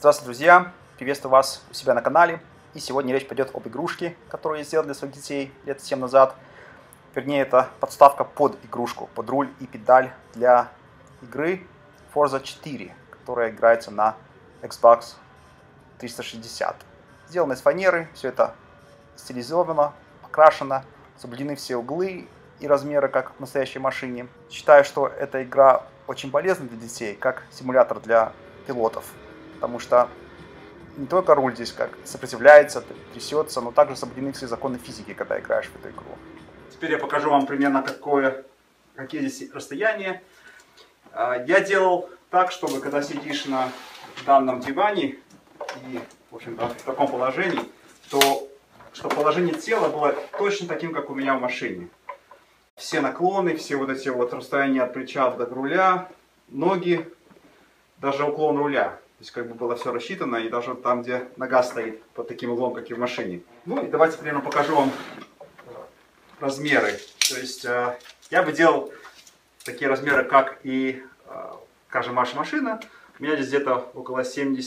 Здравствуйте, друзья! Приветствую вас у себя на канале. И сегодня речь пойдет об игрушке, которую я сделал для своих детей лет 7 назад. Вернее, это подставка под игрушку, под руль и педаль для игры Forza 4, которая играется на Xbox 360. Сделано из фанеры, все это стилизовано, покрашено, соблюдены все углы и размеры, как в настоящей машине. Считаю, что эта игра очень полезна для детей, как симулятор для пилотов. Потому что не только руль здесь как сопротивляется, трясется, но также соблюдены все законы физики, когда играешь в эту игру. Теперь я покажу вам примерно, какие здесь расстояния. Я делал так, чтобы когда сидишь на данном диване и, в общем-то, в таком положении, то чтобы положение тела было точно таким, как у меня в машине. Все наклоны, все вот эти вот расстояния от плеча до руля, ноги, даже уклон руля. То есть как бы было все рассчитано, и даже там, где нога стоит под таким углом, как и в машине. Ну и давайте примерно покажу вам размеры. То есть я бы делал такие размеры, как и, скажем, ваша машина. У меня здесь где-то около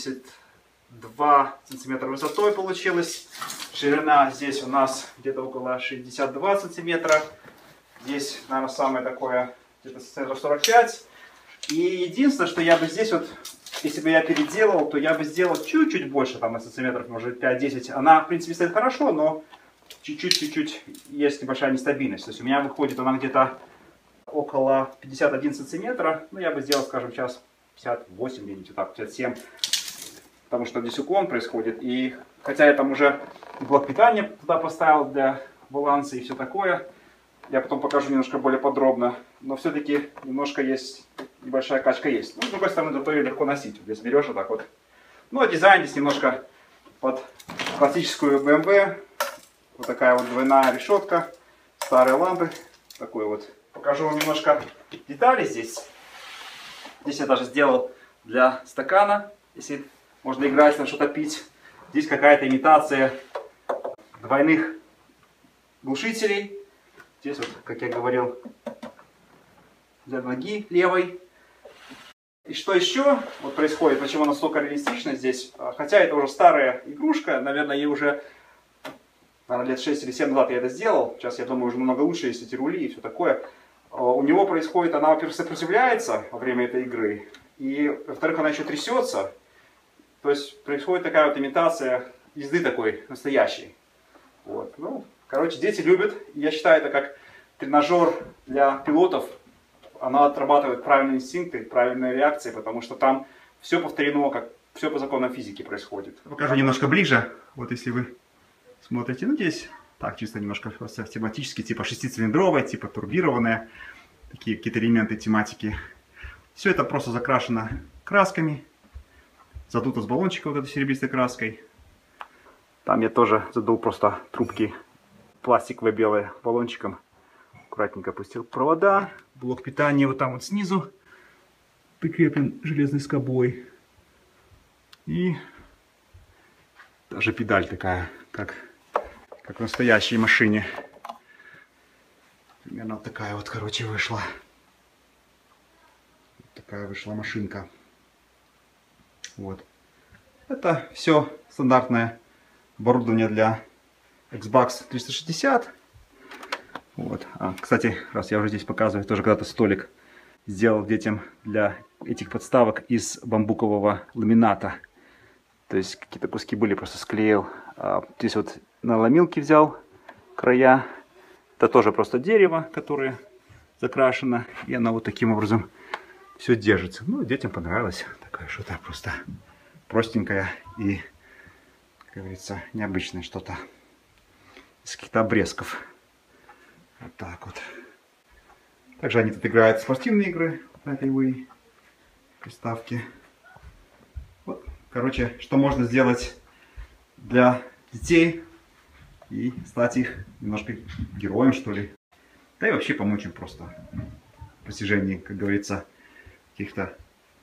72 сантиметра высотой получилось. Ширина здесь у нас где-то около 62 сантиметра. Здесь, наверное, самое такое, где-то сантиметров 45. И единственное, что я бы здесь вот, если бы я переделал, то я бы сделал чуть-чуть больше, там на сантиметров, может 5-10. Она, в принципе, стоит хорошо, но чуть-чуть есть небольшая нестабильность. То есть у меня выходит она где-то около 51 сантиметра. Ну, я бы сделал, скажем, сейчас 58, где-нибудь вот так, 57. Потому что здесь уклон происходит. И хотя я там уже блок питания туда поставил для баланса и все такое, я потом покажу немножко более подробно. Но все-таки немножко есть, небольшая качка есть. Ну, с другой стороны, зато ее легко носить. Здесь берешь вот так вот. Ну, а дизайн здесь немножко под классическую BMW. Вот такая вот двойная решетка. Старые лампы. Такой вот. Покажу вам немножко деталей здесь. Здесь я даже сделал для стакана, если можно играть, на что-то пить. Здесь какая-то имитация двойных глушителей. Здесь вот, как я говорил, для ноги левой. И что еще вот происходит, почему она настолько реалистична здесь? Хотя это уже старая игрушка, наверное, ей уже лет 6 или 7 назад я это сделал. Сейчас, я думаю, уже намного лучше, если эти рули и все такое. У него происходит, она, во-первых, сопротивляется во время этой игры. И, во-вторых, она еще трясется. То есть происходит такая вот имитация езды такой настоящей. Вот. Ну, короче, дети любят. Я считаю, это как тренажер для пилотов. Она отрабатывает правильные инстинкты, правильные реакции, потому что там все повторено, как все по законам физики происходит. Покажу немножко ближе. Вот если вы смотрите, ну здесь так чисто немножко просто тематически, типа шестицилиндровая, типа турбированная, такие какие-то элементы тематики. Все это просто закрашено красками, задуто с баллончика вот этой серебристой краской. Там я тоже задул просто трубки пластиковые белые баллончиком. Аккуратненько опустил провода. Блок питания вот там вот снизу прикреплен железной скобой. И даже педаль такая, как в настоящей машине. Примерно вот такая вот, короче, вышла. Вот такая вышла машинка. Вот. Это все стандартное оборудование для Xbox 360. Вот. Кстати, раз я уже здесь показываю, тоже когда-то столик сделал детям для этих подставок из бамбукового ламината. То есть какие-то куски были, просто склеил. Здесь вот на ломилке взял края. Это тоже просто дерево, которое закрашено. И оно вот таким образом все держится. Ну, детям понравилось. Такое что-то просто простенькое и, как говорится, необычное что-то. Из каких-то обрезков. Вот так вот. Также они тут играют в спортивные игры на этой Wii приставке. Вот, короче, что можно сделать для детей и стать их немножко героем, что ли. Да и вообще помочь им просто в достижении, как говорится, каких-то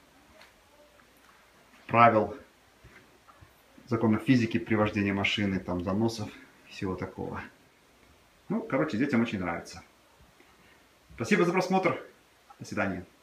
правил, законов физики при вождении машины, там, заносов, всего такого. Ну, короче, детям очень нравится. Спасибо за просмотр. До свидания.